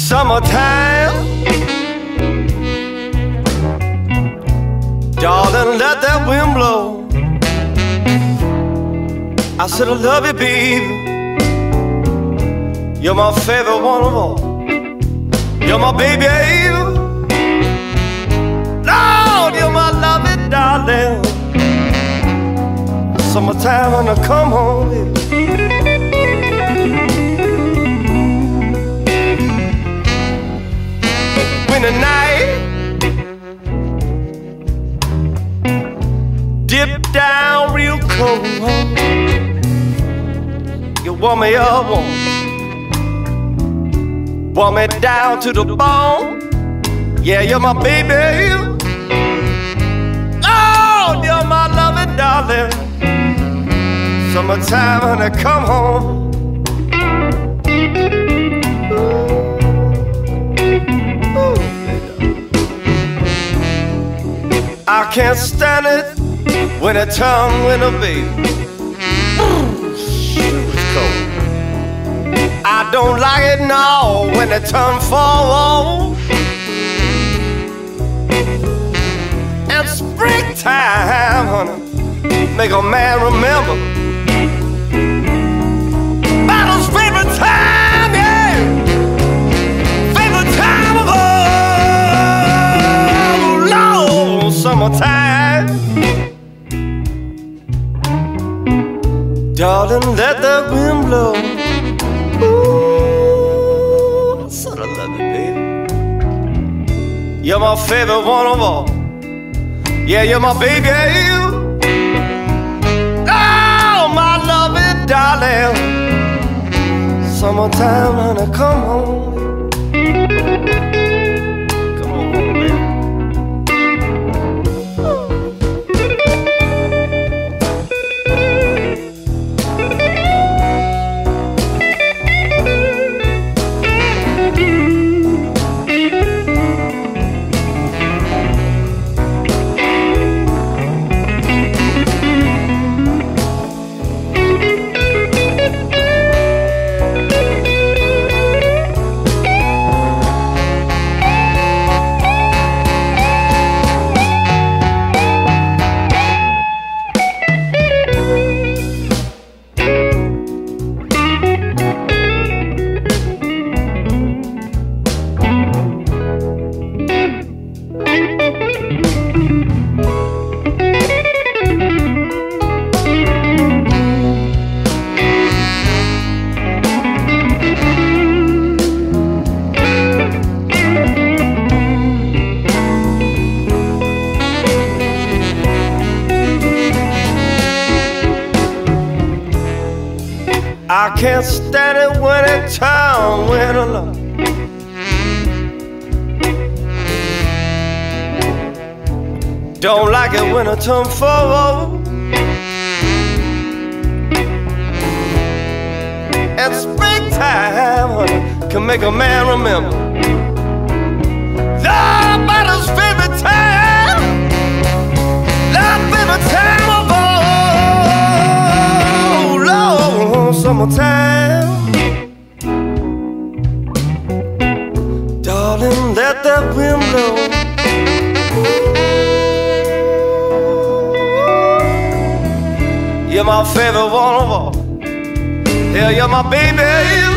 Summertime, darling, let that wind blow. I said I love you, baby. You're my favorite one of all. You're my baby, Lord, you're my loving darling. Summertime when I come home, baby. When the night dip down real cold, you warm me up, warm me down to the bone. Yeah, you're my baby. Oh, you're my loving darling. Summertime when I come home. I can't stand it when it turns winter, baby. It's cold. I don't like it now when it turns fall. And springtime, honey, make a man remember battle's favorite time, yeah. Favorite time of all, Lord, summertime. Darling, let the wind blow. Ooh, I sort of love it, baby. You're my favorite one of all. Yeah, you're my baby. Oh, my loving darling. Summertime when I come home. Come on, baby. I can't stand it when it turns winter, love. Don't like it when it turns fall. And springtime, honey, can make a man remember nobody's favorite time. That favorite time of all, Lord, summertime. Darling, let that wind blow. You're my favorite one of all. Yeah, you're my baby.